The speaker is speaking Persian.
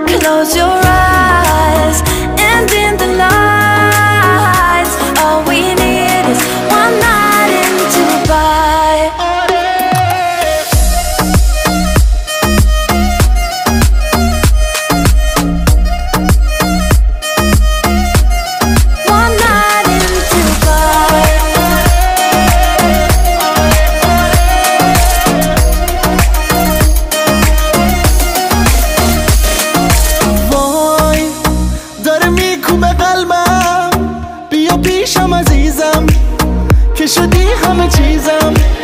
Close your eyes and dim the lights. All we need is one night in Dubai. One night in Dubai. وای داره میکوبه قلبم، بیا پیشم عزیزم که شدی همه چیزم.